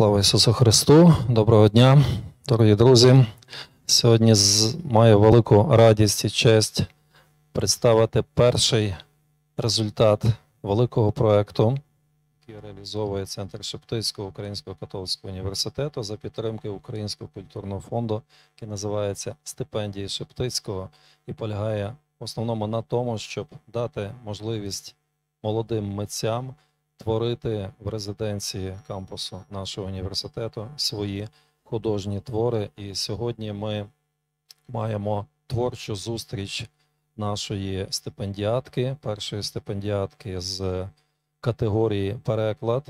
Слава Ісусу Христу! Доброго дня, дорогі друзі! Сьогодні маю велику радість і честь представити перший результат великого проєкту, який реалізовує Центр Шептицького Українського католицького університету за підтримки Українського культурного фонду, який називається «Стипендії Шептицького» і полягає в основному на тому, щоб дати можливість молодим митцям творити в резиденції кампусу нашого університету свої художні твори. І сьогодні ми маємо творчу зустріч нашої стипендіатки, першої стипендіатки з категорії «Переклад»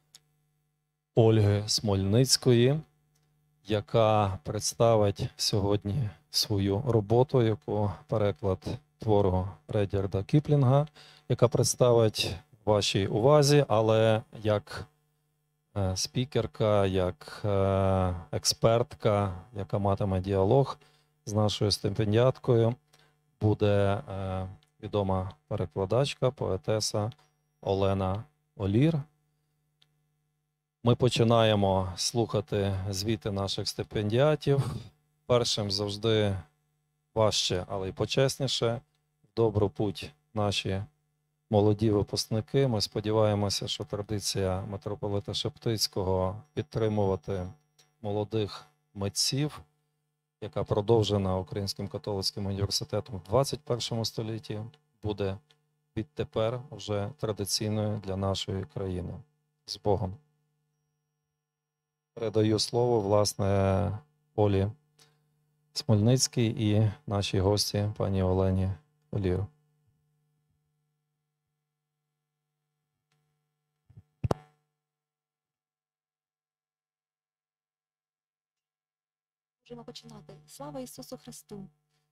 Ольги Смольницької, яка представить сьогодні свою роботу, яку переклад твору Ред'ярда Кіплінга, яка представить вашій увазі, але як спікерка, як експертка, яка матиме діалог з нашою стипендіаткою, буде відома перекладачка, поетеса Олена Олір. Ми починаємо слухати звіти наших стипендіатів. Першим завжди важче, але й почесніше. В добру путь наші молоді випускники. Ми сподіваємося, що традиція митрополита Шептицького підтримувати молодих митців, яка продовжена Українським католицьким університетом в 21 столітті, буде відтепер вже традиційною для нашої країни. З Богом. Передаю слово, власне, Олі Смольницькій і нашій гості, пані Олені Олір. Можемо починати. Слава Ісусу Христу!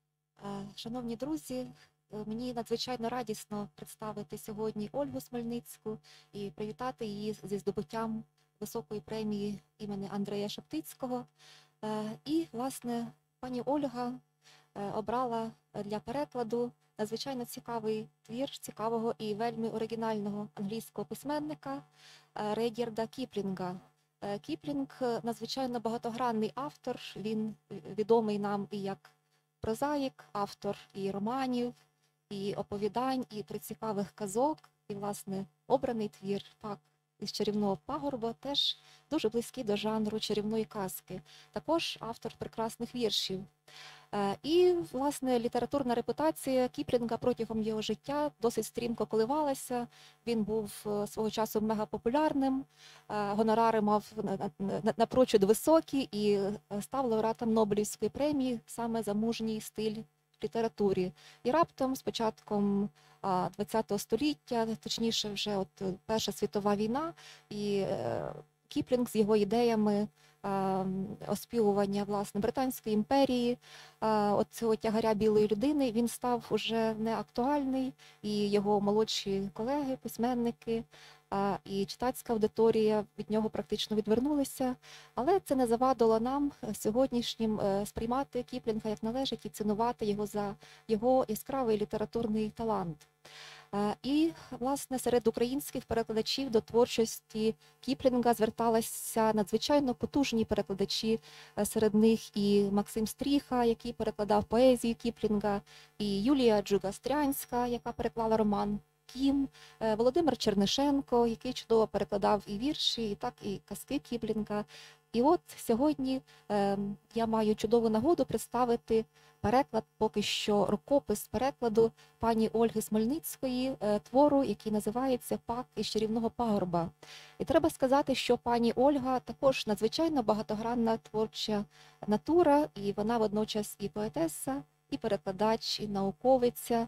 Шановні друзі, мені надзвичайно радісно представити сьогодні Ольгу Смольницьку і привітати її зі здобуттям високої премії імені Андрея Шептицького. І, власне, пані Ольга обрала для перекладу надзвичайно цікавий твір цікавого і вельми оригінального англійського письменника Ред'ярда Кіплінга. Кіплінг – надзвичайно багатогранний автор, він відомий нам і як прозаїк, автор і романів, і оповідань, і прицікавих казок, і, власне, обраний твір «Пак із чарівного пагорба» теж дуже близький до жанру чарівної казки. Також автор прекрасних віршів. І, власне, літературна репутація Кіплінга протягом його життя досить стрімко коливалася. Він був свого часу мегапопулярним, гонорари мав напрочуд високі і став лауреатом Нобелівської премії саме за мужній стиль в літературі. І раптом з початком ХХ століття, точніше вже от Перша світова війна, і Кіплінг з його ідеями оспівування, власне, Британської імперії, оцього тягаря білої людини, він став уже неактуальний, і його молодші колеги, письменники, і читацька аудиторія від нього практично відвернулися. Але це не завадило нам сьогоднішнім сприймати Кіплінга як належить і цінувати його за його яскравий літературний талант. І, власне, серед українських перекладачів до творчості Кіплінга зверталися надзвичайно потужні перекладачі, серед них і Максим Стріха, який перекладав поезію Кіплінга, і Юлія Джуга-Стрянська, яка переклала роман «Кім», Володимир Чернишенко, який чудово перекладав і вірші, і так і казки Кіплінга. І от сьогодні я маю чудову нагоду представити переклад, поки що рукопис перекладу пані Ольги Смольницької, твору, який називається «Пак із чарівного пагорба». І треба сказати, що пані Ольга також надзвичайно багатогранна творча натура, і вона водночас і поетеса, і перекладач, і науковиця,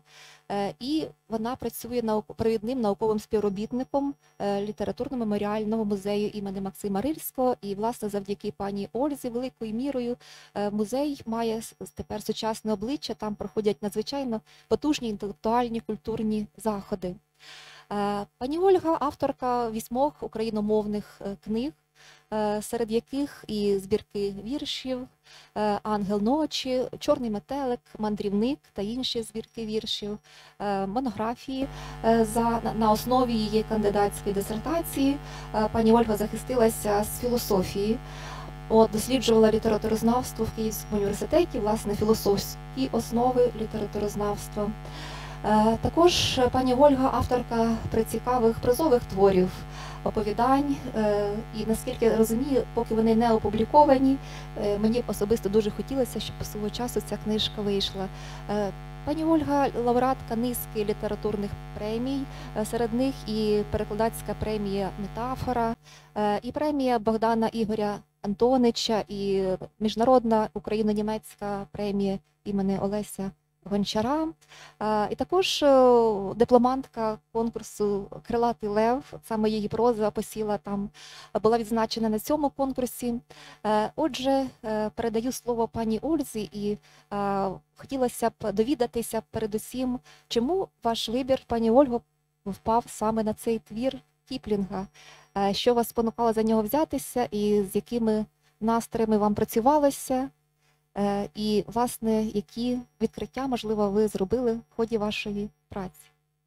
і вона працює провідним науковим співробітником літературно-меморіального музею імені Максима Рильського. І, власне, завдяки пані Ользі великою мірою музей має тепер сучасне обличчя, там проходять надзвичайно потужні інтелектуальні культурні заходи. Пані Ольга – авторка 8 україномовних книг, серед яких і збірки віршів, Ангел ночі, Чорний метелик, Мандрівник та інші збірки віршів, монографії. На основі її кандидатської дисертації пані Ольга захистилася з філософії. Досліджувала літературознавство в Київському університеті, власне, філософські основи літературознавства. Також пані Ольга авторка прицікавих прозових творів, оповідань, і наскільки я розумію, поки вони не опубліковані, мені особисто дуже хотілося, щоб свого часу ця книжка вийшла. Пані Ольга – лауреатка низки літературних премій, серед них і перекладацька премія «Метафора», і премія Богдана Ігоря Антонича, і міжнародна україно-німецька премія імені Олеся Гончара, і також дипломантка конкурсу «Крилатий лев», саме її проза посіла там, була відзначена на цьому конкурсі. Отже, передаю слово пані Ользі, і хотілося б довідатися передусім, чому ваш вибір, пані Ольго, впав саме на цей твір Кіплінга, що вас спонукало за нього взятися і з якими настроями вам працювалося, і, власне, які відкриття, можливо, ви зробили в ході вашої праці?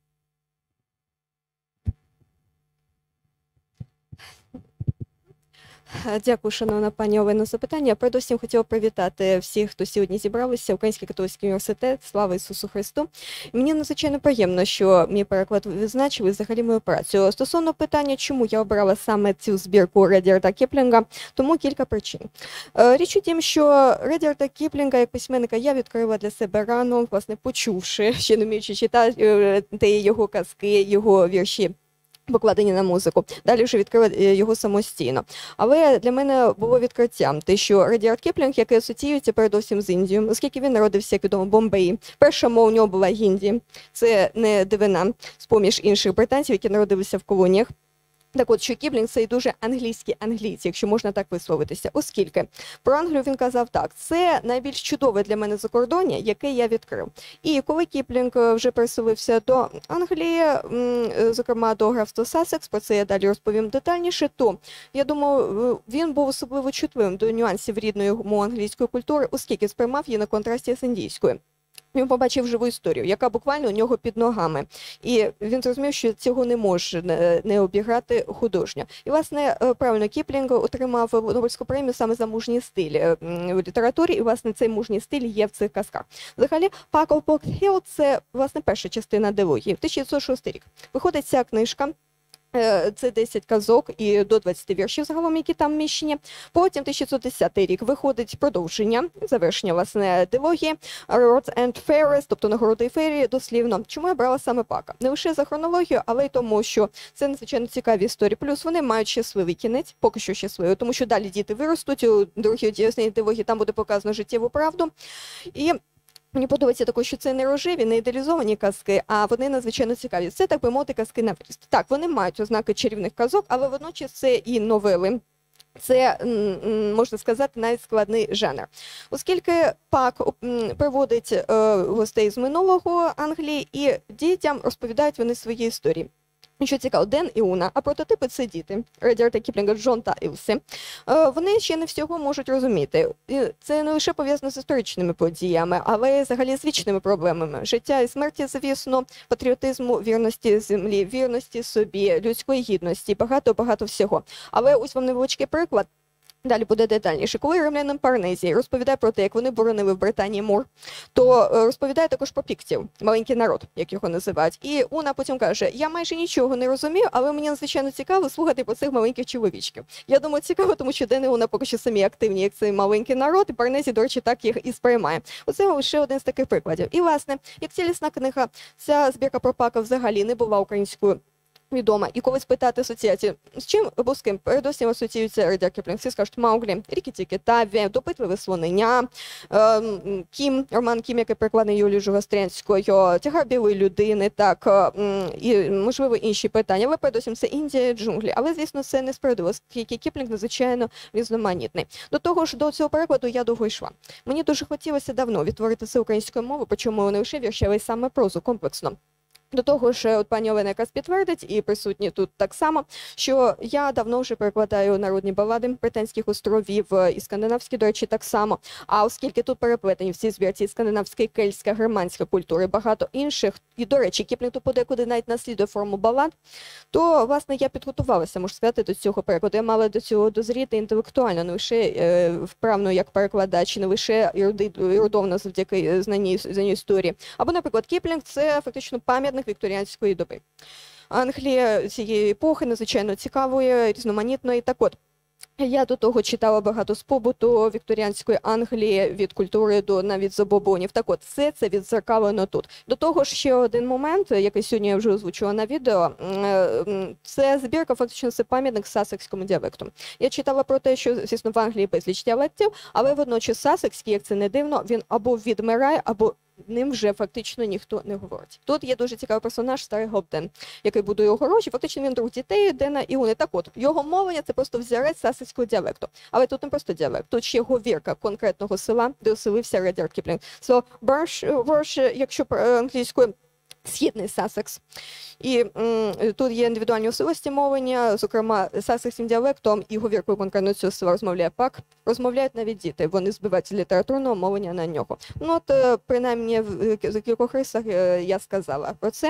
Дякую, шановна пані Олено, за питання. Передусім хотіла привітати всіх, хто сьогодні зібралися. Український католицький університет. Слава Ісусу Христу. Мені надзвичайно приємно, що мій переклад відзначили взагалі мою працю. Стосовно питання, чому я обрала саме цю збірку Редіарда Кіплінга, тому кілька причин. Річ у тім, що Редіарда Кіплінга як письменника я відкрила для себе рано, власне, почувши, ще не вміючи читати його казки, його вірші, покладені на музику. Далі вже відкрила його самостійно. Але для мене було відкриттям те, що Редіард Кіплінг, який асоціюється передусім з Індією, оскільки він народився, як відомо, в Бомбеї. Перша мова у нього була Гінді. Це не дивина, з-поміж інших британців, які народилися в колоніях. Так от, що Кіплінг – це і дуже англійські англійці, якщо можна так висловитися. Оскільки про Англію він казав так: це найбільш чудове для мене закордоння, яке я відкрив. І коли Кіплінг вже переселився до Англії, зокрема до графства Сассекс, про це я далі розповім детальніше, то, я думаю, він був особливо чутливим до нюансів рідної йому англійської культури, оскільки сприймав її на контрасті з індійською. Він побачив живу історію, яка буквально у нього під ногами. І він зрозумів, що цього не може не обіграти художньо. І, власне, правильно, Кіплінг отримав Нобелівську премію саме за мужній стиль в літературі, і, власне, цей мужній стиль є в цих казках. Взагалі, «Pack of Pocket Hill» – це, власне, перша частина дилогії. 1906 рік. Виходить ця книжка. Це 10 казок і до 20 віршів загалом, які там вміщені. Потім 1910 рік виходить продовження, завершення, власне, дилогії «Rods and Fairies», тобто «Нагороди і феєрії», дослівно. Чому я брала саме Пака? Не лише за хронологію, але й тому, що це надзвичайно цікаві історії. Плюс вони мають щасливий кінець, поки що щасливий, тому що далі діти виростуть, у другій дилогії там буде показано життєву правду. І мені подобається також, що це не рожеві, не ідеалізовані казки, а вони надзвичайно цікаві. Це, так би мовити, казки на виріст. Так, вони мають ознаки чарівних казок, але водночас це і новели. Це, можна сказати, навіть складний жанр. Оскільки Пак приводить гостей з минулого Англії, і дітям розповідають вони свої історії. Що цікаво, Ден і Уна, а прототипи – це діти. Редіарда Кіплінга, Джон та Ілсі. Вони ще не всього можуть розуміти. Це не лише пов'язано з історичними подіями, але й взагалі з вічними проблемами. Життя і смерті, звісно, патріотизму, вірності землі, вірності собі, людської гідності, багато-багато всього. Але ось вам невеличкий приклад. Далі буде детальніше. Коли римлянин Парнезій розповідає про те, як вони боронили в Британії мур, то розповідає також про піктів, маленький народ, як його називають. І Уна потім каже: я майже нічого не розумію, але мені надзвичайно цікаво слухати про цих маленьких чоловічків. Я думаю, цікаво, тому що Ден і Уна поки що самі активні, як цей маленький народ, і Парнезій, до речі, так їх і сприймає. Оце лише один з таких прикладів. І, власне, як цілісна книга, ця збірка про Пака взагалі не була українською відома. І коли спитати асоціацію, з чим або з ким, передусім асоціюється Редіард Кіплінг, всі скажуть Мауглі, Рікі-Тікі Таві, Допитливе слонення, Кім, роман Кім, який перекладений Юлією Жугастрянською, Тягар білої людини, так, і, можливо, інші питання. Але передусім це Індія, джунглі. Але, звісно, це не справедливо, оскільки Кіплінг надзвичайно різноманітний. До того ж, до цього перекладу я довго йшла. Мені дуже хотілося давно відтворити це українською мовою, причому не лише вірші, але й саме прозу комплексно. До того ж, от пані Олена якраз підтвердить, і присутні тут так само, що я давно вже перекладаю народні балади Британських островів і скандинавські, до речі, так само. А оскільки тут переплетені всі збірці скандинавської, кельтська, германська культури, багато інших, і, до речі, Кіплінг тут подекуди навіть наслідує форму балад, то, власне, я підготувалася, можу сказати, до цього перекладу. Я мала до цього дозріти інтелектуально, не лише вправно як перекладач, не лише ерудовно завдяки знанню історії. Або, наприклад, Кіплінг – це фактично пам'ятник вікторіанської доби. Англія цієї епохи надзвичайно цікавої, різноманітної. Так от, я до того читала багато з побуту вікторіанської Англії, від культури до навіть забобонів. Так от, все це відзеркалено тут. До того ж, ще один момент, який сьогодні я вже озвучила на відео, це збірка, фактично, це пам'ятник сассекському діалекту. Я читала про те, що, звісно, в Англії безліч діалектів, але водночас сассекський, як це не дивно, він або відмирає, або ним вже фактично ніхто не говорить. Тут є дуже цікавий персонаж Старий Гобден, який будує огорожі. Фактично він друг дітей Дена і Уни. Так от, його мовлення – це просто взірець сассекського діалекту. Але тут не просто діалект, тут ще говірка конкретного села, де оселився Редярд Кіплінг. So, Борш, якщо англійською, східний Сассекс. І тут є індивідуальні особливості мовлення, зокрема, сассекським діалектом і говіркою конкретно цього села розмовляє Пак. Розмовляють навіть діти, вони збивають літературного мовлення на нього. Ну от, принаймні, в кількох рисах я сказала про це.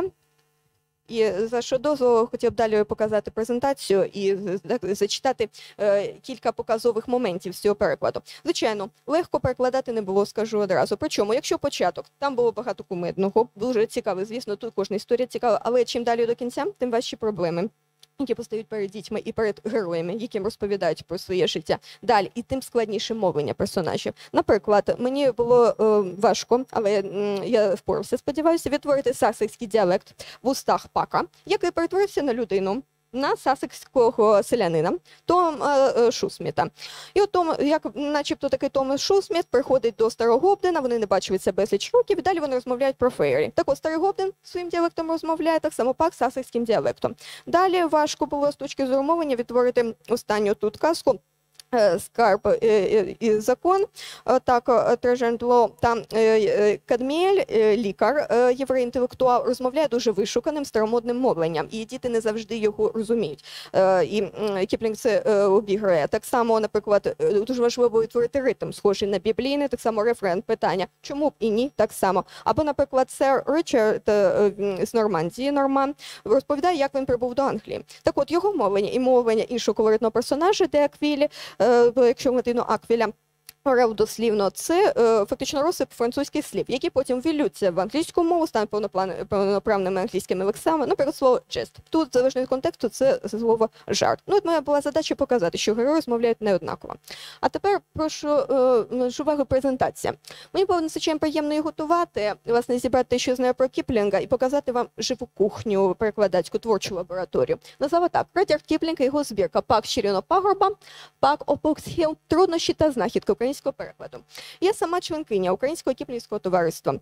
І за що дозволу хотів б далі показати презентацію і зачитати кілька показових моментів з цього перекладу. Звичайно, легко перекладати не було, скажу одразу. Причому, якщо початок, там було багато кумедного, дуже цікаво, звісно, тут кожна історія цікава, але чим далі до кінця, тим важчі проблеми, які постають перед дітьми і перед героями, яким розповідають про своє життя. Далі, і тим складніше мовлення персонажів. Наприклад, мені було важко, але я впорався, сподіваюся, відтворити сассекський діалект в устах Пака, який перетворився на людину, на сассекського селянина Тома Шусміта. І от Том, як начебто такий Том Шусміт приходить до Старого Гобдена, вони не бачилися безліч років, і далі вони розмовляють про фейрі. Так от Старий Гобден своїм діалектом розмовляє, так само Пак сассекським діалектом. Далі важко було з точки зору мовлення відтворити останню тут казку «Скарб і закон», так, Трежендло, там Кадміель, лікар, єврей-інтелектуал, розмовляє дуже вишуканим старомодним мовленням, і діти не завжди його розуміють. І Кіплінг це обіграє. Так само, наприклад, дуже важливо відтворити ритм, схожий на біблійний, так само рефрен, питання, чому б і ні, так само. Або, наприклад, сер Ричард з Нормандії, Норман, розповідає, як він прибув до Англії. Так от, його мовлення і мовлення іншого колоритного персонажа, де Аквілі, якщо латину Аквіля, Орел дослівно, це фактично розсип французьких слів, які потім ввіллються в англійську мову, стануть повноправними англійськими лексами. Наприклад, слово «jest». Тут, залежно від контексту, це слово «жарт». Ну, от моя була задача показати, що герої розмовляють неоднаково. А тепер прошу увагу презентація. Мені було надзвичайно приємно її готувати, власне, зібрати те, що я знаю про Кіплінга, і показати вам живу кухню, перекладацьку, творчу лабораторію. Назвала так: Редярд Кіплінг і його збірка «Пак Щиріно Пагорба», «Пак Опоксхіл. Труднощі та знахідки» українського перекладу. Я сама членкиня Українського кіплінгського товариства.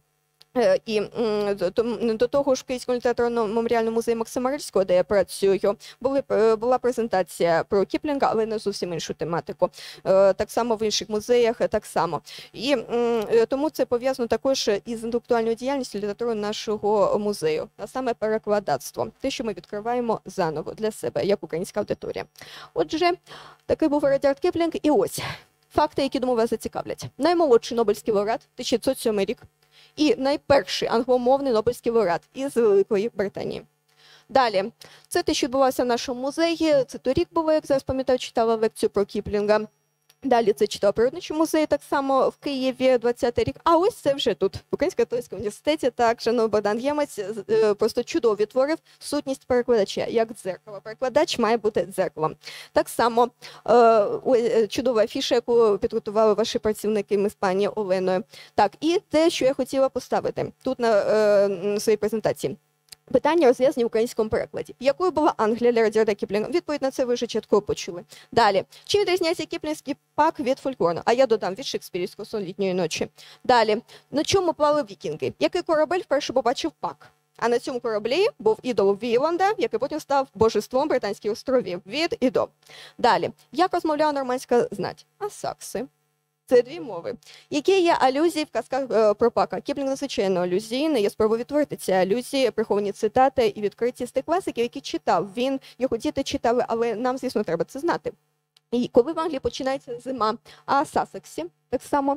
І до того ж в Київському літературно-меморіальному музеї Максима Рильського, де я працюю, була презентація про Кіплінга, але на зовсім іншу тематику. Так само в інших музеях, так само. І тому це пов'язано також із інтелектуальною діяльністю літератури нашого музею, а саме перекладацтво. Те, що ми відкриваємо заново для себе, як українська аудиторія. Отже, такий був Редярд Кіплінг. І ось факти, які, думаю, вас зацікавлять. Наймолодший Нобелівський лауреат, 1907 рік, і найперший англомовний Нобелівський лауреат із Великої Британії. Далі, це те, що відбувалося в нашому музеї, це торік було, як зараз пам'ятаю, читала лекцію про Кіплінга. Далі це читала в Природничому музеї, так само в Києві, 20-й рік. А ось це вже тут, в Українському католицькому університеті, так, шановний Богдан Ємець просто чудово відтворив сутність перекладача, як дзеркало. Перекладач має бути дзеркалом. Так само чудова афіша, яку підготували ваші працівники, ми з пані Оленою. Так, і те, що я хотіла поставити тут на своїй презентації. Питання розв'язані в українському перекладі. Якою була Англія для Редярда Кіплінга? Відповідь на це ви вже чітко почули. Далі. Чим відрізняється кіплінгський Пак від фольклорного? А я додам від шекспірівського «Сон літньої ночі». Далі. На чому плавали вікінги? Який корабель вперше побачив Пак? А на цьому кораблі був ідол Віланда, який потім став божеством Британських островів. Від і до. Далі. Як розмовляла нормандська знать? А сакси? Це дві мови. Які є алюзії в казках про Пака? Кіплінг надзвичайно алюзійний. Я спробую відтворити ці алюзії, приховані цитати і відкриті з тих класиків, які читав. Він, його діти читали, але нам, звісно, треба це знати. І коли в Англії починається зима, а Сассексі так само.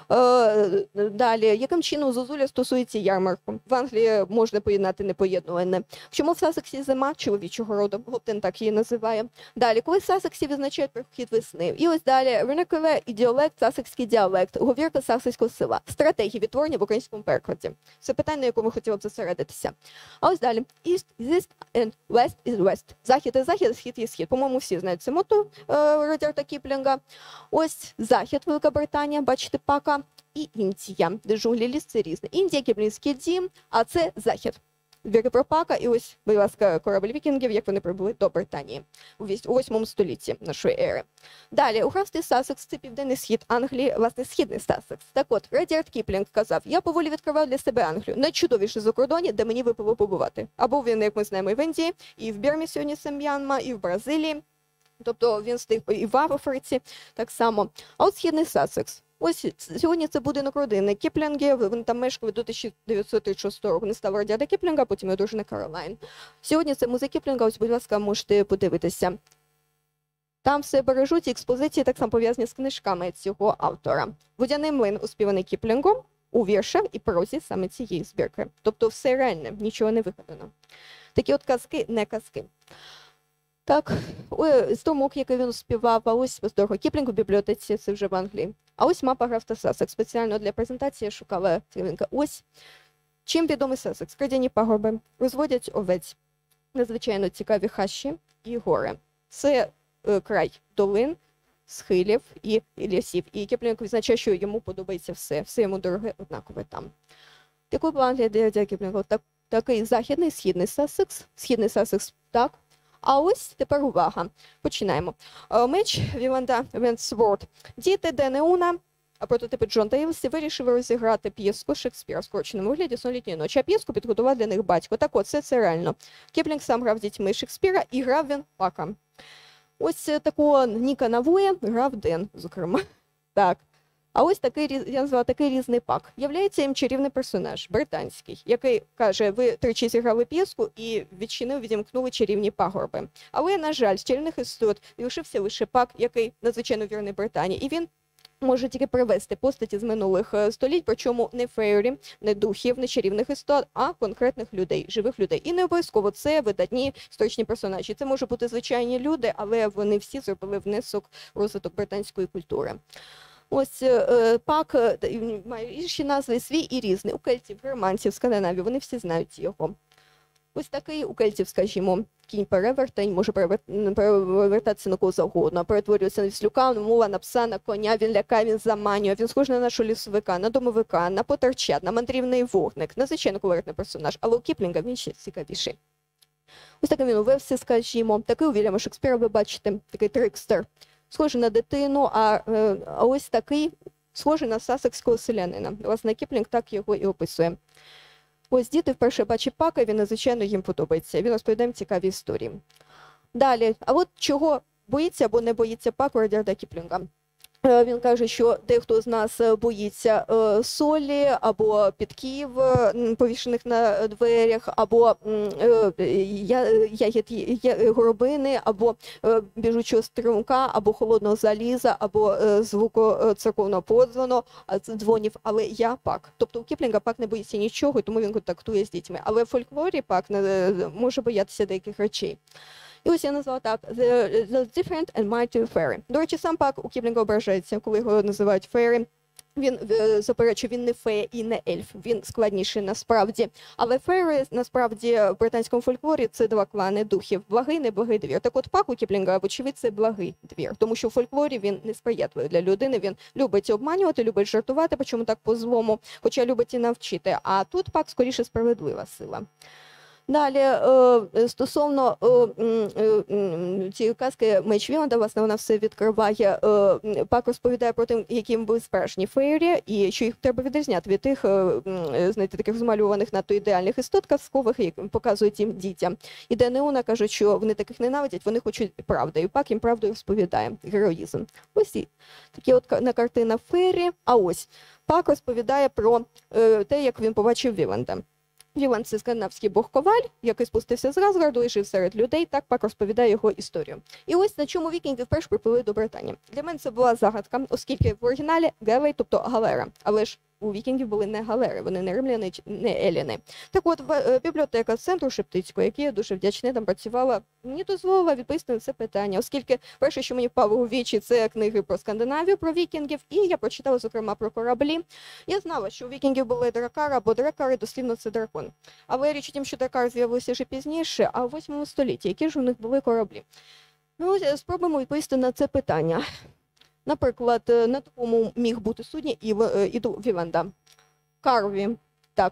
Далі, яким чином зозуля стосується ярмарку? В Англії можна поєднати непоєднуване. Чому в Сассексі зима чоловічого роду? Гоптен так її називає. Далі, коли в Сассексі відзначають прихід весни. І ось далі, vernacular і діалект, сассекський діалект, говірка сассекського села. Стратегії відтворення в українському перекладі. Це питання, на якому хотіла б зосередитися. А ось далі. East is east and west is west. Захід є захід, схід є схід. По-моєму, всі знають це моту Радіарда Кіплінга. Ось захід, Велика Британія, бачите, Пака, і Індія, де джунглі, ліс, це різне. Індія, Кіплінгський дім, а це захід. Віри про Пака, і ось, будь ласка, корабль вікінгів, як вони прибули до Британії у 8 столітті нашої ери. Далі, у графстві Сассекс, це південний схід Англії, власне, східний Сассекс. Так от, Радіард Кіплінг казав, я поволі відкривав для себе Англію, найчудовіше закордонні, де мені випало побувати. Або він, як ми знаємо, і в Індії, і в Бірмі сьогодні це М'янма, і в Бразилії. Тобто він встиг і в Африці так само. А от східний Сассекс. Ось сьогодні це будинок родини Кіплінгів, вони там мешкали до 1936 року. Не став Радіарда Кіплінга, потім його дружина Каролайн. Сьогодні це музей Кіплінга, ось, будь ласка, можете подивитися. Там все бережуть, і експозиції так само пов'язані з книжками цього автора. Водяний млин, оспіваний Кіплінгом, у віршах і прозі саме цієї збірки. Тобто все реальне, нічого не вигадано. Такі от казки, не казки. Так, струмок, який він співав, а ось дорого Кіплінг у бібліотеці, це вже в Англії. А ось мапа графства Сассекс. Спеціально для презентації я шукала цілинка. Ось чим відомий Сассекс. Кридяні пагорби, розводять овець, надзвичайно цікаві хащі і гори. Це край долин, схилів і лісів. І Кіплінг відзначає, що йому подобається все. Все йому дороге, однакове там. Такий план для Кіплінга. Такий західний, східний Сассекс, так. А ось тепер увага. Починаємо. Меч Віланда Венсворд. Діти Денеуна, а прототипи Джон та Ілсі вирішили розіграти п'єску Шекспіра в скороченому вигляді «Сон літньої ночі». А п'єску підготував для них батько. Так от, це реально. Кіплінг сам грав з дітьми Шекспіра і грав він Пака. Ось такого Ніка Навоя грав Ден, зокрема. Так. А ось такий, я назвала такий різний Пак. Являється їм чарівний персонаж, британський, який каже, ви тричі зіграли п'єску і відімкнули чарівні пагорби. Але, на жаль, з чарівних істот залишився лише Пак, який надзвичайно вірний Британії. І він може тільки привести постаті з минулих століть, причому не фейрі, не духів, не чарівних істот, а конкретних людей, живих людей. І не обов'язково це видатні історичні персонажі. Це можуть бути звичайні люди, але вони всі зробили внесок у розвиток британської культури. Ось Пак має інші назви, свій і різний. У кельтів, германців, скандинавів, вони всі знають його. Ось такий у кельтів, скажімо, кінь-перевертень, може перевертатися на кого завгодно, перетворюється на віслюка, на мула, на пса, на коня, він лякає, він заманює, він схожий на нашого лісовика, на домовика, на потерчат, на мандрівний вогник, надзвичайно колоритний персонаж, але у Кіплінга він ще цікавіший. Ось такий він у Вевсі, скажімо, такий у Вільяма Шекспіра, ви бачите, такий трикстер. Схожий на дитину, а ось такий схожий на сассекського селянина. Власне, Кіплінг так його і описує. Ось діти вперше бачать Пака, і він надзвичайно їм подобається. Він розповідає цікаві історії. Далі, а от чого боїться або не боїться Пак у Радіарда Кіплінга? Він каже, що дехто з нас боїться солі, або підків, повішених на дверях, або ягід горобини, або біжучого струмка, або холодного заліза, або звуку церковного подзвону, дзвонів. Але я Пак. Тобто у Кіплінга Пак не боїться нічого, тому він контактує з дітьми. Але в фольклорі Пак може боятися деяких речей. І ось я назвала так The Different and Mighty Fairy. До речі, сам Пак у Кіплінга ображається, коли його називають фейрі. Він заперечує, він не фея і не ельф, він складніший насправді. Але фейри, насправді, в британському фольклорі це два клани духів – благий, неблагий двір. Так от Пак у Кіплінга, вочевидь, це благий двір, тому що в фольклорі він несприятливий для людини, він любить обманювати, любить жартувати, причому так по-злому, хоча любить і навчити. А тут Пак скоріше справедлива сила. Далі, стосовно цієї казки «Меч Віланда», власне, вона все відкриває. Пак розповідає про те, яким були справжні феєрі, і що їх треба відрізняти від тих, знаєте, таких змалюваних надто ідеальних істот казкових, які показують їм дітям. І Неона каже, що вони таких ненавидять, вони хочуть правди. І Пак їм правду розповідає, героїзм. Ось і такі от на картина феєрі. А ось Пак розповідає про те, як він побачив Віланда. Віланд – це скандинавський бог-коваль, який спустився з Разгарду і жив серед людей, так Пак розповідає його історію. І ось на чому вікінги вперше приплили до Британії. Для мене це була загадка, оскільки в оригіналі Гелей, тобто галера, але ж у вікінгів були не галери, вони не римляни, не еліни. Так от, бібліотека центру Шептицького, який я дуже вдячний, там працювала, мені дозволила відповісти на це питання, оскільки перше, що мені впало у вічі, це книги про Скандинавію, про вікінгів, і я прочитала, зокрема, про кораблі. Я знала, що у вікінгів були дракари, або дракари, дослівно це дракон. Але річ у тім, що дракари з'явилися вже пізніше, а в 8 столітті, які ж у них були кораблі. Ну, спробуємо відповісти на це питання. Наприклад, на такому міг бути судні і Віланда. Карві, так,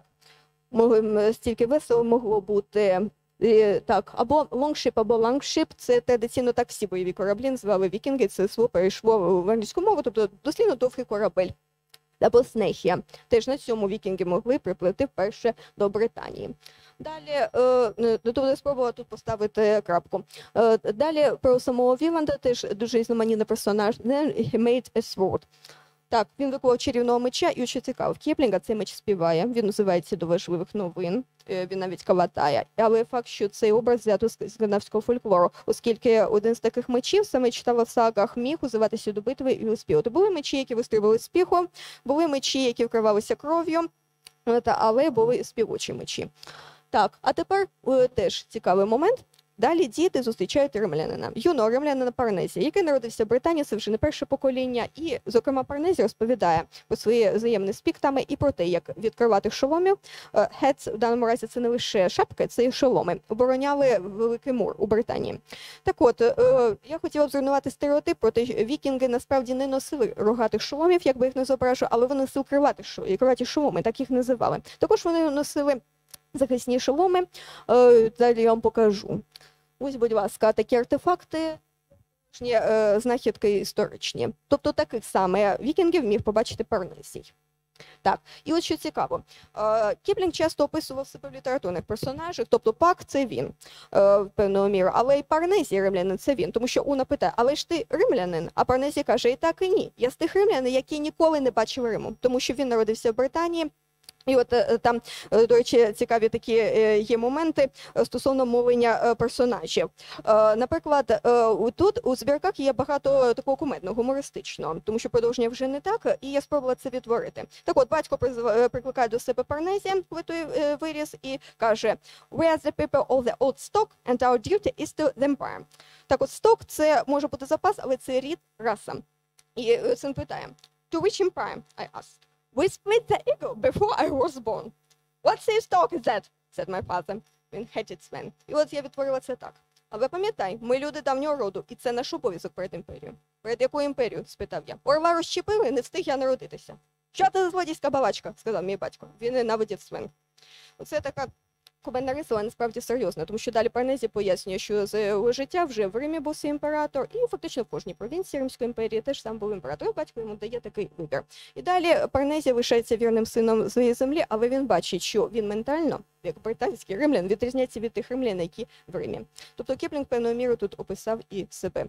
стільки весело могло бути. Так, або лонгшип, або лангшип, це традиційно так всі бойові кораблі називали вікінги, це слово перейшло в англійську мову, тобто дослівно довгий корабель. Або снехія. Теж на цьому вікінги могли приплити вперше до Британії. Далі, тобто спробувала тут поставити крапку. Далі про самого Віланда, теж дуже різноманітний персонаж. Then he made a sword. Так, він виклав чарівного меча, і що цікаво, в Кіплінга цей меч співає, він називається «До важливих новин», він навіть калатає. Але факт, що цей образ взято з скандинавського фольклору, оскільки один з таких мечів, саме читала в сагах, міг узиватися до битви і оспівати. Були мечі, які вистрілювали з піху, були мечі, які вкривалися кров'ю, але були співочі мечі. Так, а тепер теж цікавий момент. Далі діти зустрічають римлянина, юного римлянина Парнезі, який народився в Британії, це вже не перше покоління. І, зокрема, Парнезі розповідає про свої взаємні з піктами і про те, як відкривати шоломів. Хец, в даному разі, це не лише шапки, це і шоломи. Обороняли Великий Мур у Британії. Так от, я хотіла б зруйнувати стереотип про те, що вікінги насправді не носили рогатих шоломів, як би їх не зображу, але вони носили криваті шоломи, так їх називали. Також вони носили захисні шоломи, далі я вам покажу. Ось, будь ласка, такі артефакти, знахідки історичні. Тобто таких саме вікінгів міг побачити Парнезій. Так, і от що цікаво, Кіплінг часто описував себе в літературних персонажах, тобто Пак – це він, в певною мірою, але і Парнезій римлянин – це він, тому що Уна питає, але ж ти римлянин? А Парнезій каже, і так, і ні. Я з тих римлянин, які ніколи не бачив Риму, тому що він народився в Британії. І от там, до речі, цікаві такі є моменти стосовно мовлення персонажів. Наприклад, тут у збірках є багато такого кумедного, гумористичного, тому що продовження вже не так, і я спробувала це відтворити. Так от, батько прикликає до себе Парнезі, коли той виріс, і каже «We are the people of the old stock, and our duty is to the empire». Так от, сток – це може бути запас, але це рід, раса. І син питає «To which empire?» I asked. We split the eagle before I was born. What says stock is that? Said my father. Він hated Sven. І от я відтворила це так. Але пам'ятай, ми люди давнього роду, і це наш обов'язок перед імперією. Перед якою імперією? Спитав я. Орла розщепили, не встиг я народитися. Що ти за злодійська балачка? Сказав мій батько. Він ненавидів Свен. Оце така кумедна риса, але насправді серйозна, тому що далі Парнезі пояснює, що з його життя вже в Римі був свій імператор, і фактично в кожній провінції Римської імперії теж сам був імператор, і батько йому дає такий вибір. І далі Парнезі лишається вірним сином своєї землі, але він бачить, що він ментально, як британський римлян, відрізняється від тих римлян, які в Римі. Тобто Кіплінг певною мірою тут описав і себе.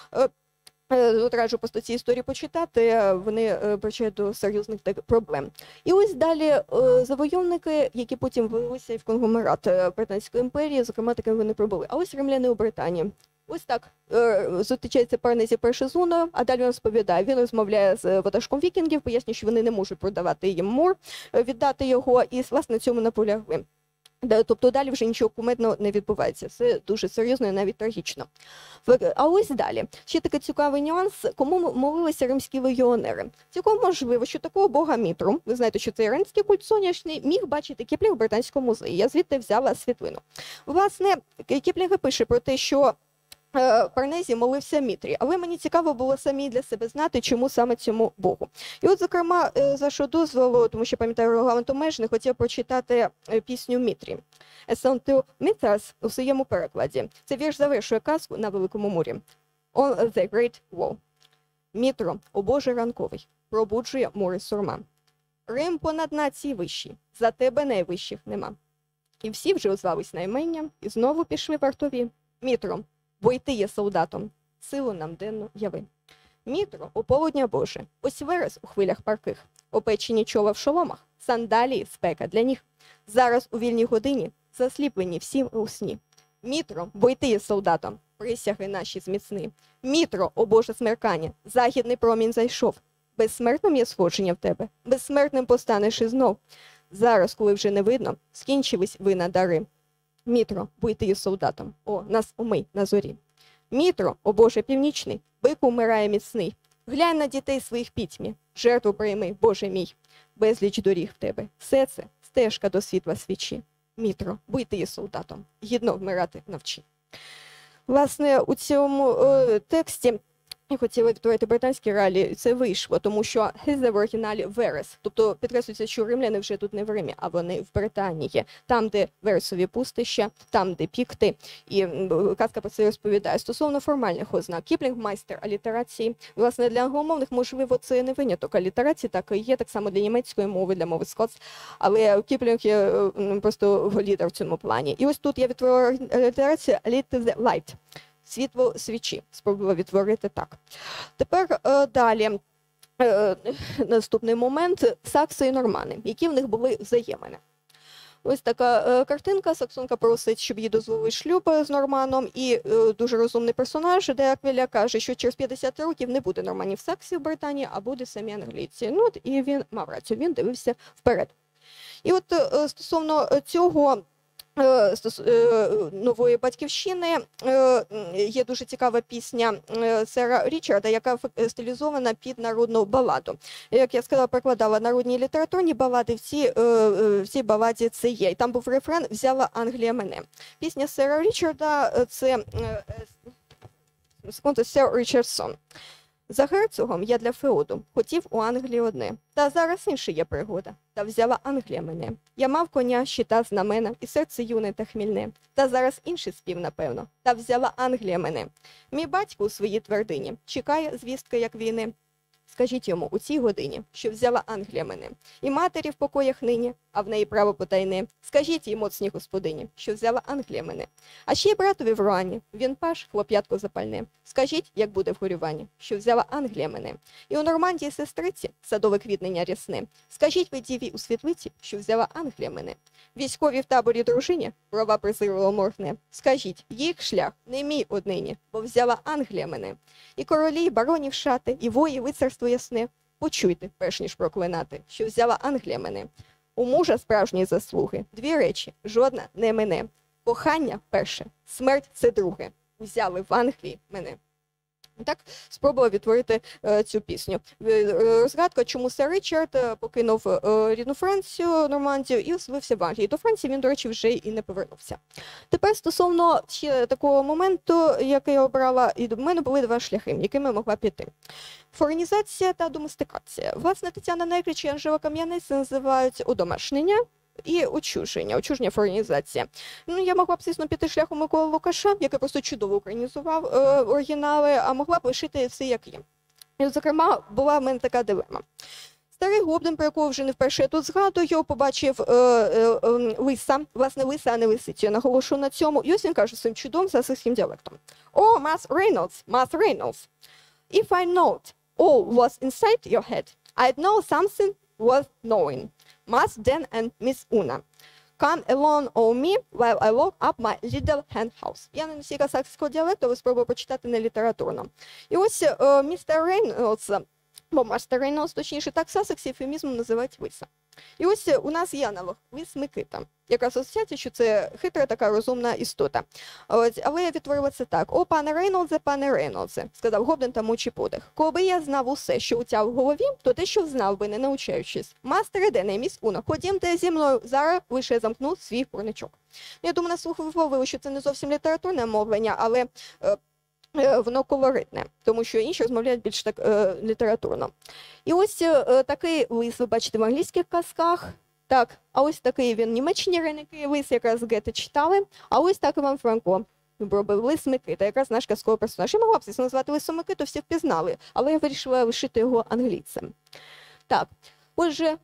От раджу просто ці історії почитати, вони причають до серйозних проблем. І ось далі завойовники, які потім вилилися і в конгломерат Британської імперії, зокрема, такими вони пробули. А ось римляни у Британії. Ось так зустрічається Парнезі перше з Уною, а далі він розповідає, він розмовляє з ватажком вікінгів, пояснює, що вони не можуть продавати їм Мур, віддати його, і, власне, цьому наполягли. Тобто далі вже нічого кумедного не відбувається. Це дуже серйозно і навіть трагічно. А ось далі. Ще такий цікавий нюанс, кому молилися римські легіонери. Цілком можливо, що такого бога Мітру, ви знаєте, що це римський культ сонячний, міг бачити Кіплінг в Британському музеї. Я звідти взяла світлину. Власне, Кіплінг пише про те, що Парнезі молився Мітрі, але мені цікаво було самі для себе знати, чому саме цьому Богу. І от, зокрема, з вашого дозволу, тому що пам'ятаю регламенту меж, хотів прочитати пісню Мітрі. A Song to Mithras у своєму перекладі. Це вірш завершує казку на Великому морі. On the Great Wall. Мітро, о Боже ранковий, пробуджує море сурма. Рим понад нації вищий, за тебе найвищих нема. І всі вже озвались на імення, і знову пішли вартові. Мітро, бо й ти є солдатом, силу нам денну яви. Мітро, о полудня Боже, ось верес у хвилях парких, опечені чола в шоломах, сандалії, спека для ніг. Зараз у вільній годині засліплені всі у сні. Мітро, бо й ти є солдатом, присяги наші зміцни. Мітро, о Боже смеркання, західний промінь зайшов. Безсмертним є сходження в тебе, безсмертним постанеш і знов. Зараз, коли вже не видно, скінчились ви на дари. Мітро, бо й ти є солдатом, о, нас умий на зорі. Мітро, о Боже північний, бик умирає міцний. Глянь на дітей своїх пітьмі, жертву прийми, Боже мій. Безліч доріг в тебе, все це стежка до світла свічі. Мітро, бо й ти є солдатом, гідно вмирати навчи. Власне, у цьому тексті я хотіла відтворити британські реалії, це вийшло, тому що «his» в оригіналі «Верес», тобто підкреслюється, що римляни вже тут не в Римі, а вони в Британії, там, де вересові пустища, там, де пікти, і казка про це розповідає. Стосовно формальних ознак, Кіплінг – майстер алітерації. Власне, для англомовних, можливо, це не виняток алітерації, так і є, так само для німецької мови, для мови скотс, але Кіплінг є просто лідер в цьому плані. І ось тут я відтворила алітерацію «Light to the light». Світло свічі. Спробувала відтворити так. Тепер далі наступний момент – сакси і нормани. Які в них були взаємини. Ось така картинка. Саксонка просить, щоб їй дозволили шлюб з норманом. І дуже розумний персонаж, де Аквіля каже, що через 50 років не буде норманів саксів в Британії, а буде самі англійці. Ну, от, і він мав рацію, він дивився вперед. І от стосовно цього, нової батьківщини, є дуже цікава пісня Сера Річарда, яка стилізована під народну баладу. Як я сказала, перекладала народні літературні балади, в цій баладі це є. І там був рефрен «Взяла Англія мене». Пісня Сера Річарда – це Сер Річардсон. За герцогом я для феоду хотів у Англії одне. Та зараз інша є пригода. Та взяла Англія мене. Я мав коня, щита, знамена, і серце юне та хмільне. Та зараз інший спів, напевно. Та взяла Англія мене. Мій батько у своїй твердині чекає звістки, як війни. Скажіть йому у цій годині, що взяла Англія мене. І матері в покоях нині, а в неї право потайне. Скажіть їй, моцній господині, що взяла Англія мене. А ще й братові в Руані, він паш, хлоп'ятко запальне. Скажіть, як буде в горюванні, що взяла Англія мене. І у Нормандії сестриці садове квітнення рясне. Скажіть ви діві у світлиці, що взяла Англія мене. Військові в таборі дружині, права презирливо моргне. Скажіть, їх шлях не мій однині, бо взяла Англія мене. І королі, і баронів шати, і вої, лицарство ясне. Почуйте, перш ніж проклинати, що взяла Англія мене. У мужа справжні заслуги, дві речі, жодна не мене. Кохання – перше, смерть – це друге. Взяли в Англії мене. Так, спробувала відтворити цю пісню. Розгадка, чому Сер Річард покинув рідну Францію, Нормандію, і оселився в Англії. До Франції він, до речі, вже і не повернувся. Тепер стосовно ще такого моменту, який я обрала, і до мене були два шляхи, якими могла піти. Форенізація та доместикація. Власне, Тетяна Некрич і Анжела Кам'янець називають удомашнення і очуження, форенізація. Ну, я могла б, звісно, піти шляхом Миколи Лукаша, який просто чудово українізував оригінали, а могла б лишити все як є. І, зокрема, була в мене така дилема. Старий Гобден, про якого вже не вперше я тут згадую, побачив лиса, власне, лиса, а не лисицю, я наголошу на цьому, і ось він каже своїм чудовим сасикським діалектом. «О, Мас Рейнольдс, if I knowed all was inside your head, I'd know something worth knowing. Mas Dan and Miss Una. Come along on me while I lock up my little hen house». Я не носійка саксського діалекту, але спробую почитати не літературно. І ось містер Рейнольдс, бо Мастер Рейнольдс, точніше, так в Сассексі ефемізмом називають лиса. І ось у нас є аналог лис Микита. Якраз асоціація, що це хитра така розумна істота. Але я відтворила це так. «О, пане Рейнолдзе», – сказав Гобден та мучий подих. «Коли я знав усе, що у тя в голові, то те, що знав би, не навчаючись. Мастере Дене, міс Уна, ходімте зі мною, зараз лише замкну свій курничок». Я думаю, на слух ви вловили, що це не зовсім літературне мовлення, але воно колоритне, тому що інші розмовляють більш так літературно. І ось такий лист ви бачите в англійських казках. Так, а ось такий він в Німеччині Ренекий лист, якраз Гете читали, а ось так Іван Франко робив лист Микита, якраз наш казковий персонаж. Я могла б це назвати листом Микиту, всі впізнали, але я вирішила лишити його англійцем. Так, отже,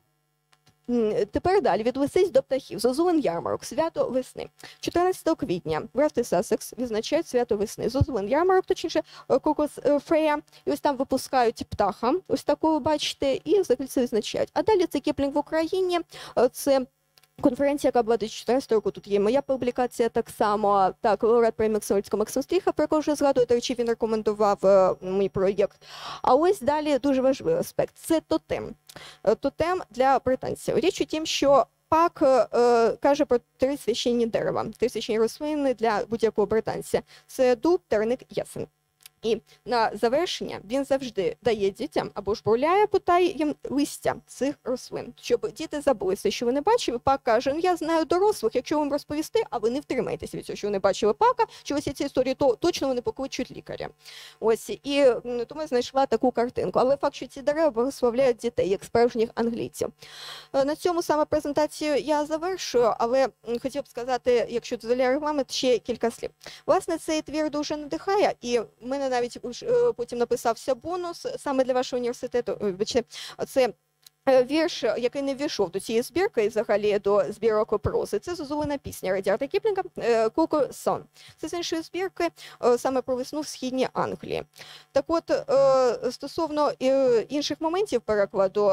тепер далі від лисиць до птахів. Зозулин ярмарок, свято весни. 14 квітня графти Сассекс відзначають свято весни. Зозулин ярмарок, точніше, Крокус Фрея. І ось там випускають птаха, ось такого бачите, і взагалі це відзначають. А далі це Кіплінг в Україні, це конференція, яка була 2014 року, тут є моя публікація так само. Так, лауреат премії Максимовського Максим Стріха, про якого вже згадую, до речі, він рекомендував мій проєкт. А ось далі дуже важливий аспект – це тотем. Тотем для британців. Річ у тім, що Пак каже про 3 священні дерева, 3 священні рослини для будь-якого британця. Це дуб, терник, ясен. І на завершення він завжди дає дітям або ж бурляє, питає їм листя цих рослин, щоб діти забули все, що вони бачили. Пак каже, ну я знаю дорослих, якщо вам розповісти, а ви не втримаєтеся від цього, що вони бачили Пака, чи ось ці історії, то точно вони покличуть лікаря. Ось, і тому я знайшла таку картинку. Але факт, що ці дерева благословляють дітей, як справжніх англійців. На цьому саме презентацію я завершую, але хотів б сказати, якщо дозволяє регламент, ще кілька слів. Власне, цей твір дуже надихає, і в мене навіть потім написався бонус саме для вашого університету. Це вірш, який не ввійшов до цієї збірки, і взагалі до збірок прози. Це Зозулина пісня Радіарда Кіплінга «Cuckoo Song». Це з іншої збірки, саме про весну в Східній Англії. Так от, стосовно інших моментів перекладу,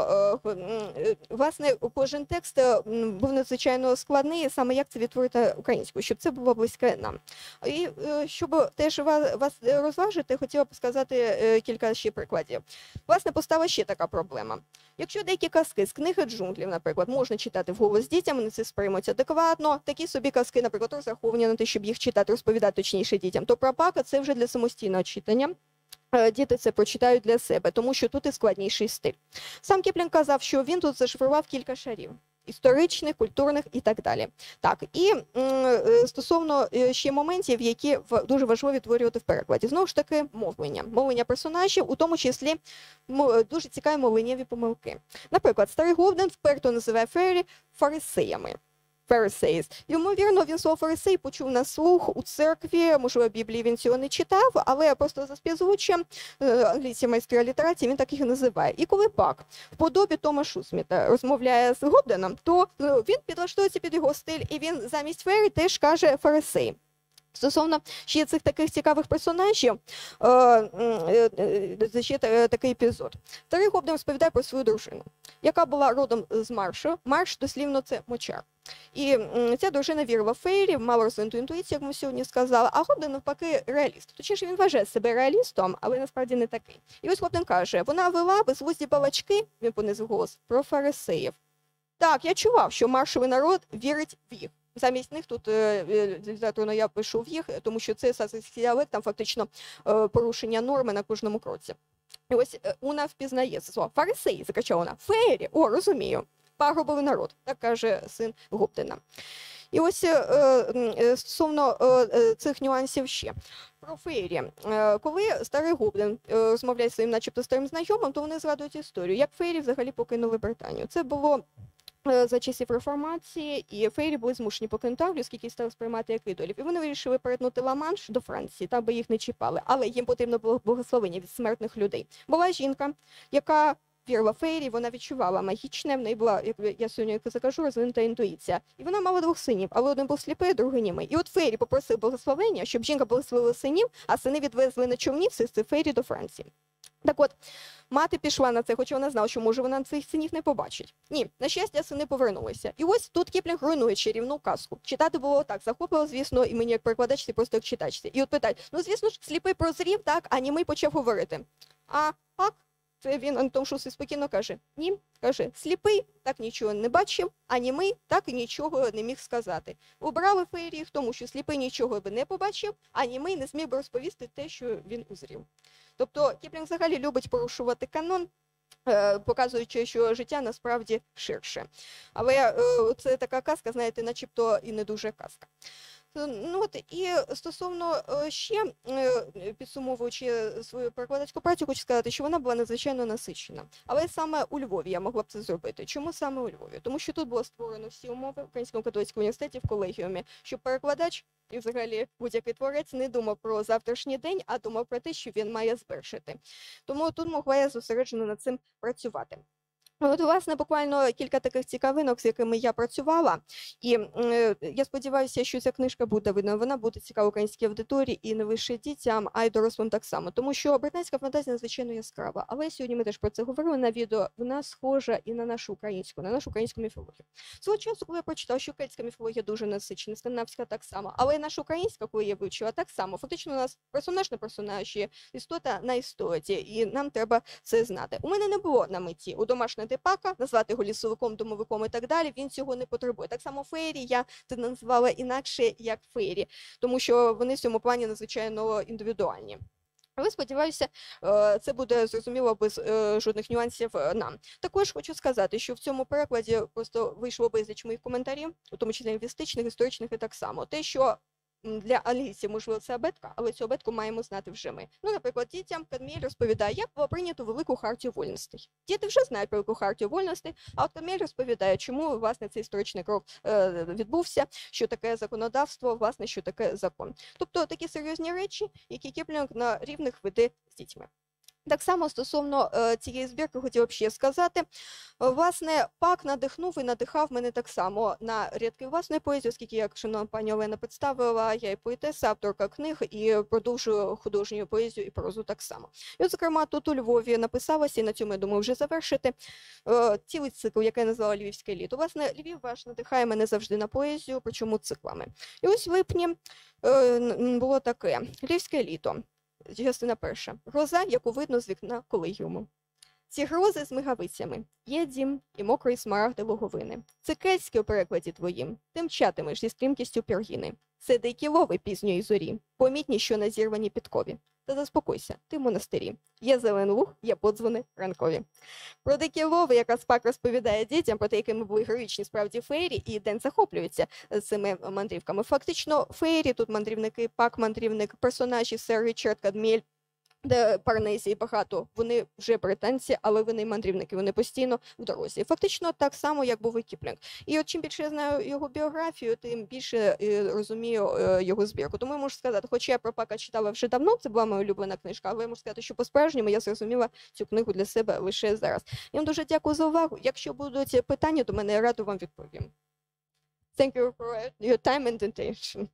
власне, кожен текст був надзвичайно складний, саме як це відтворити українською, щоб це було близьке нам. І щоб теж вас розважити, хотіла б сказати кілька ще прикладів. Власне, постала ще така проблема. Якщо деякі казки з книги джунглів, наприклад, можна читати вголос дітям, вони це сприймуть адекватно, такі собі казки, наприклад, розраховані на те, щоб їх читати, розповідати точніше дітям, то про Пака це вже для самостійного читання. Діти це прочитають для себе, тому що тут і складніший стиль. Сам Кіплінг казав, що він тут зашифрував кілька шарів. Історичних, культурних і так далі. Так, і стосовно ще моментів, які дуже важливо відтворювати в перекладі. Знову ж таки, мовлення. Мовлення персонажів, у тому числі дуже цікаві мовленнєві помилки. Наприклад, старий Говден вперто називає фейрі фарисеями. Pharisees. Ймовірно, він слово фарисей почув на слух у церкві, можливо, в Біблії він цього не читав, але просто за співзвуччям англійські майстри літерації він так їх називає. І коли Пак в подобі Тома Шусміта розмовляє з Говденом, то він підлаштується під його стиль, і він замість фейрі теж каже фарисей. Стосовно ще цих таких цікавих персонажів, ще такий епізод. Старий Говден розповідає про свою дружину, яка була родом з Маршу. Марш, дослівно, це мочар. І ця дружина вірила в фейрі, мала розвинуту інтуїцію, як ми сьогодні сказали, а Говден, навпаки, реаліст. Точніше, він вважає себе реалістом, але насправді не такий. І ось Говден каже, вона вела безглузді балачки, він понизив голос, про фарисеїв. Так, я чував, що маршовий народ вірить в їх. Замість них тут літературно я пишу в їх, тому що це сасекський діалект, там фактично порушення норми на кожному кроці. І ось вона впізнає це слово. Фарисеї, закричала вона. Фейрі, о, розумію. Пагубовий народ, так каже син Говдена. І ось стосовно цих нюансів ще. Про фейрі. Коли старий Говден розмовляє зі своїм начебто старим знайомим, то вони згадують історію, як фейрі взагалі покинули Британію. Це було за часів реформації, і фейрі були змушені покинути Англію, оскільки їх стали сприймати як ідолів. І вони вирішили перетнути Ла-Манш до Франції, там би їх не чіпали. Але їм потрібно було благословення від смертних людей. Була жінка, яка вірила фейрі, вона відчувала магічне, в неї була, як я сьогодні закажу, розвинута інтуїція. І вона мала 2 синів, але один був сліпий, другий німий. І от фейрі попросив благословення, щоб жінка благословила синів, а сини відвезли на човні всіх цих фейрі до Франції. Так от, мати пішла на це, хоча вона знала, що, може, вона цих синів не побачить. Ні, на щастя, сини повернулися. І ось тут Кіплінг руйнує чарівну казку. Читати було так, захопило, звісно, і мені як перекладачці, просто як читачці. І от питають, ну, звісно ж, сліпий прозрів, так, а німий почав говорити. А Пак, це він Антон Шусий спокійно каже, ні, каже, сліпий так нічого не бачив, а німий так і нічого не міг сказати. Обрали фейрі в тому, що сліпий нічого би не побачив, а німий не зміг би розповісти те, що він узрів. Тобто Кіплінг взагалі любить порушувати канон, показуючи, що життя насправді ширше. Але це така казка, знаєте, начебто і не дуже казка. Ну от і стосовно ще підсумовуючи свою перекладацьку працю, хочу сказати, що вона була надзвичайно насичена. Але саме у Львові я могла б це зробити. Чому саме у Львові? Тому що тут було створено всі умови в Українському католицькому університеті в колегіумі, щоб перекладач і взагалі будь-який творець не думав про завтрашній день, а думав про те, що він має звершити. Тому тут могла я зосереджено над цим працювати. От, власне, буквально кілька таких цікавинок, з якими я працювала, і я сподіваюся, що ця книжка буде видна, вона буде цікава українській аудиторії і не лише дітям, а й дорослим так само. Тому що британська фантазія надзвичайно яскрава, але сьогодні ми теж про це говорили на відео, вона схожа і на нашу українську міфологію. Свого часу, коли я прочитала, що кельтська міфологія дуже насичена, скандинавська так само, але і наша українська, коли я вивчила, так само. Фактично у нас персонаж на персонажі, істота на істоті, і нам треба це знати. У мене не було на меті удомашнити Пака, назвати його лісовиком, домовиком і так далі, він цього не потребує. Так само Фейрі я це назвала інакше як Фейрі, тому що вони в цьому плані надзвичайно індивідуальні. Але сподіваюся, це буде зрозуміло без жодних нюансів нам. Також хочу сказати, що в цьому перекладі просто вийшло безліч моїх коментарів, у тому числі лінгвістичних, історичних і так само. Те, що для англійців, можливо, це абетка, але цю абетку маємо знати вже ми. Ну, наприклад, дітям Кадміель розповідає, як було прийнято Велику хартію вольностей. Діти вже знають про Велику хартію вольностей, а от Кадміель розповідає, чому, власне, цей історичний крок відбувся, що таке законодавство, власне, що таке закон. Тобто такі серйозні речі, які Кіплінг на рівних веде з дітьми. Так само стосовно цієї збірки хотіла б ще сказати. Власне, Пак надихнув і надихав мене так само на рядки власної поезії, оскільки, як шановна пані Олена представила, я і поетеса, авторка книг, і продовжую художню поезію і прозу так само. І от, зокрема, тут у Львові написалася, і на цьому, я думаю, вже завершити, цілий цикл, який я назвала «Львівське літо». Власне, Львів ваш надихає мене завжди на поезію, причому циклами. І ось в липні було таке «Львівське літо». Частина перша. Гроза, яку видно з вікна колегіуму. Ці грози з мигавицями. Є дім і мокрий смарагди логовини. Це кельтське у перекладі твоїм. Ти мчатимеш зі стрімкістю пір'їни. Це дикі лови пізньої зорі, помітні, що на зірваній підкові. Та заспокойся, ти в монастирі. Є зелений луг, є подзвони ранкові. Про дикі лови якраз Пак розповідає дітям, про те, якими були героїчні справді Фейрі, і Ден захоплюється цими мандрівками. Фактично, Фейрі, тут мандрівники, Пак мандрівник, персонажі сер Річард Кадміель, де Парнезії багато, вони вже британці, але вони мандрівники, вони постійно в дорозі. Фактично так само, як був і Кіплінг. І от чим більше я знаю його біографію, тим більше розумію його збірку. Тому я можу сказати, хоч я про Пака читала вже давно, це була моя улюблена книжка, але я можу сказати, що по-справжньому я зрозуміла цю книгу для себе лише зараз. Я вам дуже дякую за увагу. Якщо будуть питання, то мене я радо вам відповім. Thank you for your time and attention.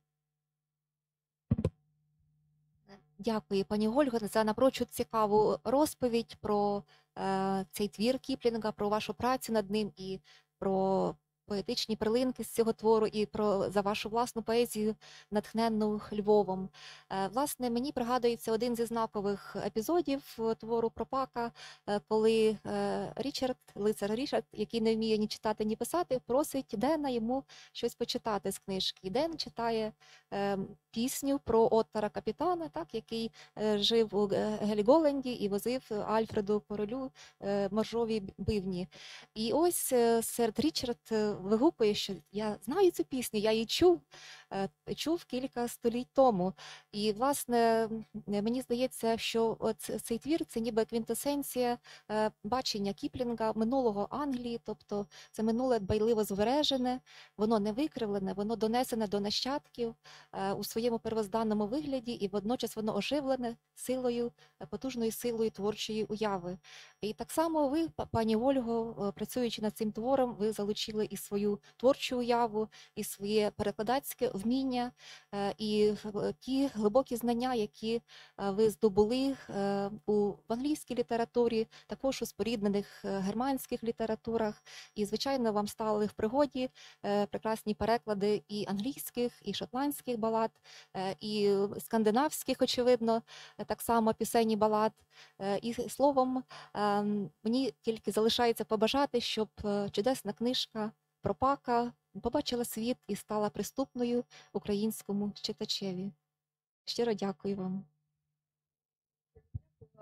Дякую, пані Ольго, за напрочуд цікаву розповідь про цей твір Кіплінга, про вашу працю над ним і про поетичні перлинки з цього твору і за вашу власну поезію, натхненну Львовом. Власне, мені пригадується один зі знакових епізодів твору про Пака, коли лицар Річард, який не вміє ні читати, ні писати, просить Дена йому щось почитати з книжки. Ден читає пісню про Оттара Капітана, який жив у Геліголенді і возив Альфреду королю моржові бивні. І ось сер Річард вигукує, що я знаю цю пісню, я її чув кілька століть тому. І, власне, мені здається, що цей твір – це ніби квінтесенція бачення Кіплінга минулого Англії, тобто це минуле дбайливо збережене, воно не викривлене, воно донесене до нащадків у своєму первозданному вигляді, і водночас воно оживлене потужною силою творчої уяви. І так само ви, пані Ольго, працюючи над цим твором, ви залучили і свою творчу уяву, і своє перекладацьке вміння, і ті глибокі знання, які ви здобули в англійській літературі, також у споріднених германських літературах. І, звичайно, вам стали в пригоді прекрасні переклади і англійських, і шотландських балад, і скандинавських, очевидно, так само пісень і балад. І, словом, мені тільки залишається побажати, щоб чудесна книжка про Пака побачила світ і стала приступною українському читачеві. Щиро дякую вам.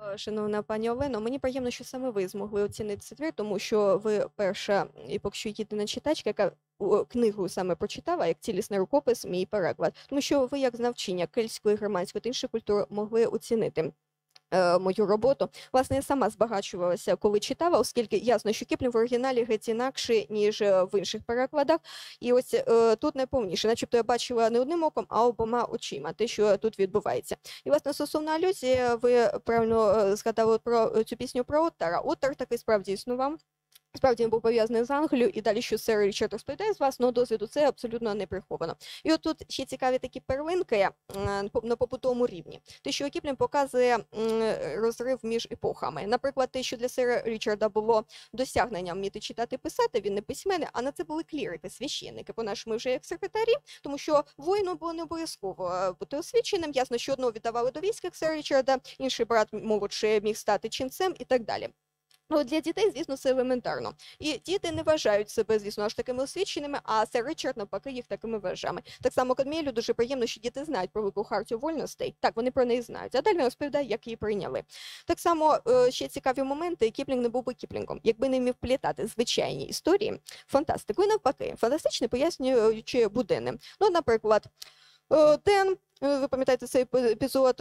Шановна пані Олено, мені приємно, що саме ви змогли оцінити цей твір, тому що ви перша і поки що єдина читачка, яка книгу саме прочитала як цілісний рукопис, мій переклад. Тому що ви, як знавчиня кельтської, германської та інших культур, могли оцінити мою роботу. Власне, я сама збагачувалася, коли читала, оскільки ясно, що Кіплінг в оригіналі геть інакше, ніж в інших перекладах. І ось тут найповніше, начебто я бачила не одним оком, а обома очима, те, що тут відбувається. І, власне, стосовно алюзії, ви правильно згадали про цю пісню про Оттера. Оттер таки справді існував. Справді він був пов'язаний з Англією, і далі, що сер Річард розповідає з власного досвіду, це абсолютно не приховано. І от тут ще цікаві такі перлинки на побутовому рівні. Те, що Кіплінг показує розрив між епохами. Наприклад, те, що для сера Річарда було досягненням вміти читати, писати, він не письменник, а на це були клірики, священники, по-нашому вже як секретарі, тому що воїну було не обов'язково бути освіченим. Ясно, що одного віддавали до військ, як сера Річарда, інший брат молодший міг стати ченцем і так далі. Ну, для дітей, звісно, це елементарно. І діти не вважають себе, звісно, аж такими освіченими, а сер Річард, навпаки, їх такими вважає. Так само Кадміелю дуже приємно, що діти знають про Велику хартію вольностей. Так, вони про неї знають. А далі він розповідає, як її прийняли. Так само ще цікаві моменти. Кіплінг не був би Кіплінгом, якби не вмів вплітати звичайні історії, фантастику і навпаки. Фантастичне пояснюючи буденне. Ну, наприклад, Ден, ви пам'ятаєте цей епізод,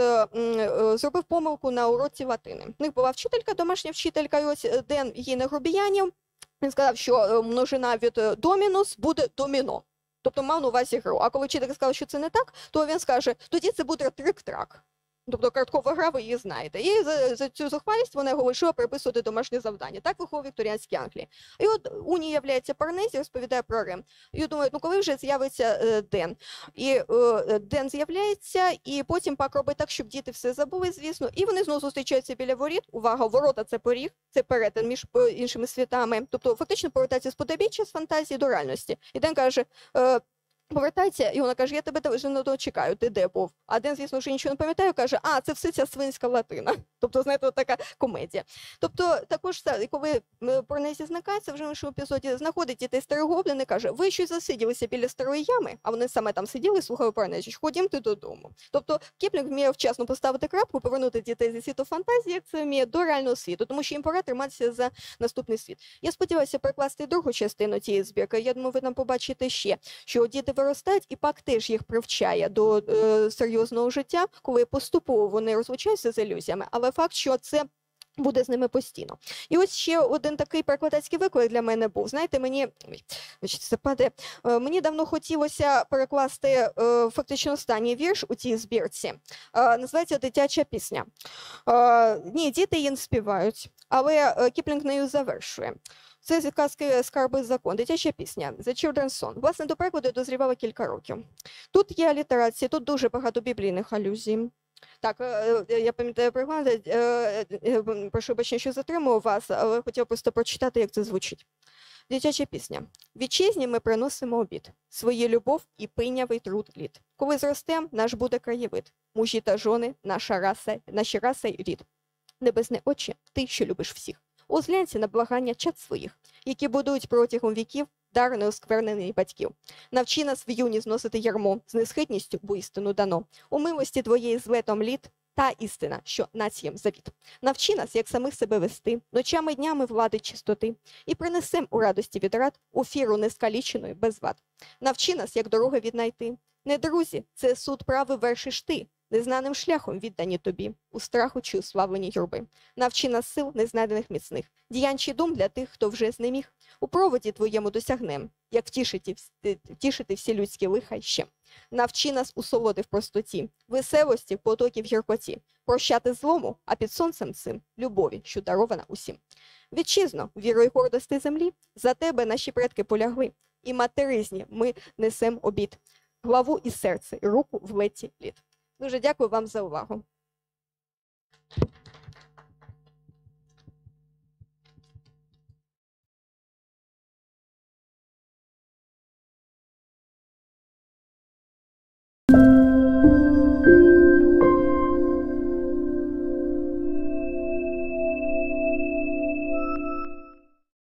зробив помилку на уроці латини. В них була вчителька, домашня вчителька, і ось Ден її не грубіянів. Він сказав, що множина від домінус буде доміно. Тобто мав на увазі гру. А коли вчителька сказала, що це не так, то він скаже, тоді це буде трик-трак. Тобто карткова гра, ви її знаєте. І за цю зухвалість вона його вирішила приписувати домашнє завдання. Так виховував вікторіанській Англії. І от Уні являється Парнезі, розповідає про Рим. І думають, ну коли вже з'явиться Ден? І Ден з'являється, і потім Пак робить так, щоб діти все забули, звісно. І вони знову зустрічаються біля воріт. Увага, ворота – це поріг, це перетин між іншими світами. Тобто фактично повертається з подобіччя, з фантазії до реальності. І Ден каже, повертається, і вона каже, я тебе вже не дочекаю, ти де був? А Ден, звісно, вже нічого не пам'ятає, каже, а, це все ця свинська латина. Тобто, знаєте, така комедія. Тобто, також, коли Парнезі зникається, вже в іншому епізоді знаходить дітей старий гоблін і каже, ви щось засиділися біля старої ями, а вони саме там сиділи і слухали Парнезі, ходімте додому. Тобто, Кіплінг вміє вчасно поставити крапку, повернути дітей зі світу фантазії, як це вміє, до реального світу, тому що їм пора триматися за наступний світ. Я сподіваюся перекласти другу частину цієї збірки. Я думаю, ви там побачите ще, що діти виростають, і Пак теж їх привчає до серйозного життя, коли поступово вони розлучаються з ілюзіями, але факт, що це буде з ними постійно. І ось ще один такий перекладацький виклик для мене був. Знаєте, мені давно хотілося перекласти фактично останній вірш у цій збірці. Називається «Дитяча пісня». Ні, діти її не співають, але Кіплінг нею завершує. Це з казки «Скарби закон», дитяча пісня, «The Children's Song». Власне, до перекладу дозрівала кілька років. Тут є алітерації, тут дуже багато біблійних алюзій. Так, я пам'ятаю приклад, прошу бачення, що затримую вас, але хотіла просто прочитати, як це звучить. Дитяча пісня. Вітчизні ми приносимо обід, свої любов і пийнявий труд літ. Коли зростем, наш буде краєвид, мужі та жони, наші раса й рід. Небесне Отче, ти, що любиш всіх. Озглянься на благання чад своїх, які будують протягом віків дар неосквернений батьків. Навчи нас в юні зносити ярмо, з несхитністю, бо істину дано. У милості твоєї з летом літ, та істина, що націям завіт. Навчи нас, як самих себе вести, ночами днями влади чистоти, і принесем у радості відрад офіру нескаліченої без вад. Навчи нас, як дороги віднайти. Не друзі, це суд прави вершиш ти, незнаним шляхом віддані тобі, у страху чи уславлені юрби. Навчи нас сил незнайдених міцних, діянь чи дум для тих, хто вже знеміг. У проводі твоєму досягнем, як втішити всі людські лиха ще. Навчи нас у солоди в простоті, веселості, в потокі в гіркоті, прощати злому, а під сонцем цим любові, що дарована усім. Вітчизно, вірою гордости землі, за тебе наші предки полягли, і материзні ми несем обід, главу і серце, і руку в леті літ. Дуже дякую вам за увагу.